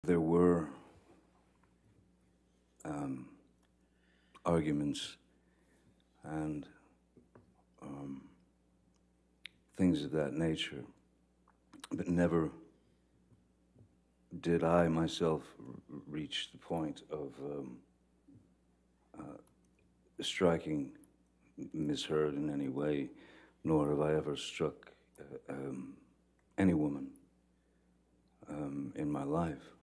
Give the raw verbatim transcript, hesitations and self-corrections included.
There were um, arguments and um, things of that nature, but never did I myself r- reach the point of um, uh, striking Miss Heard in any way, nor have I ever struck uh, um, any woman um, in my life.